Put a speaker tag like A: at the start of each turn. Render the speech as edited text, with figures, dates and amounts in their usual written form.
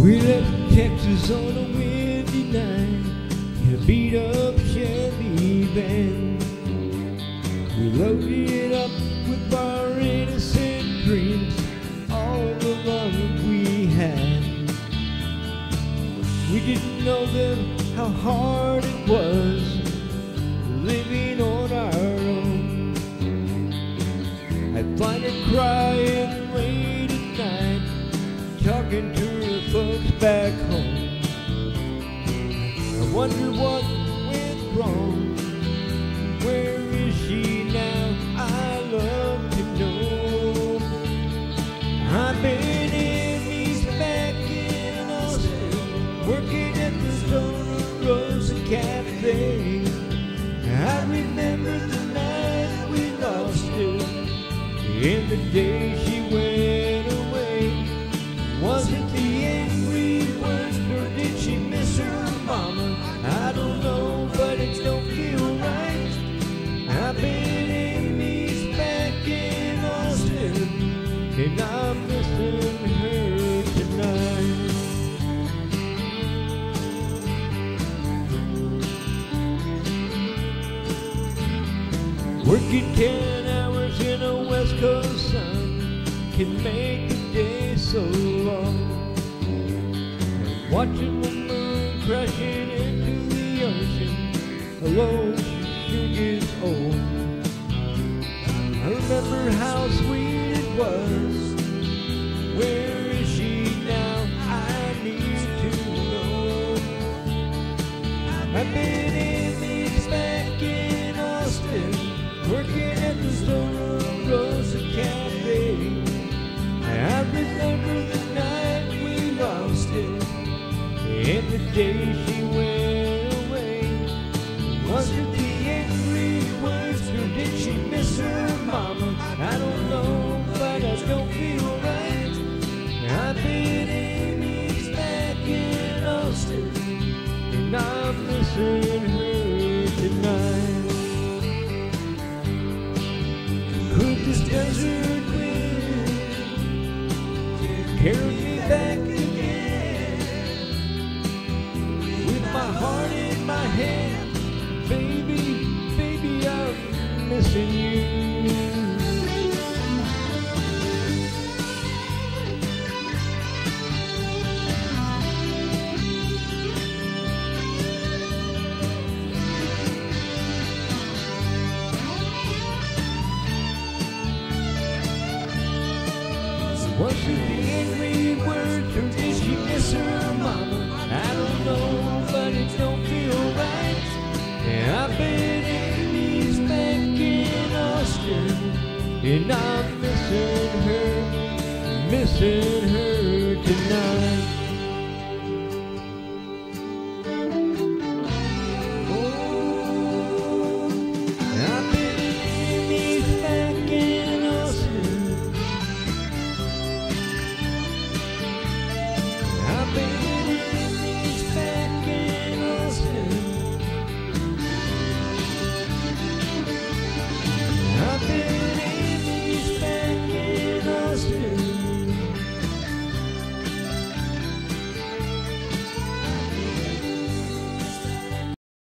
A: We left Texas on a windy night in a beat-up Chevy van. We loaded it up with our innocent dreams, all the love we had. We didn't know then how hard it was living on our own. I'd find her crying late at night, talking to her folks back home. I wonder what went wrong. Where is she now? I love to know. I've been in East back in Austin, working at the Zona Rosa Cafe. I remember the night we lost her, and the day she went away. Was it the angry words, or did she miss her mama? I don't know, but it don't feel right. I've been in East back in Austin, and I'm missing her tonight. Working 10 hours in a West Coast sun can make the day so long. And watching the moon crashing into the ocean, alone she sure gets old. I remember how sweet it was. Where is she now? I need to know. I've been in these back in Austin, working at the Zona Rosa Cafe. I remember the night we lost it, and the day she went away. Was it the angry words, or did she miss her mama? I don't know, but I don't feel right. I've been in East back in Austin, and I'm missing her tonight. Could this desert wind carry me back again? With my heart in my hand, baby, baby, I'm missing you. Was it the angry words, or did she miss her mama? I don't know, but it don't feel right. I've been in East back in Austin, and I'm missing her, missing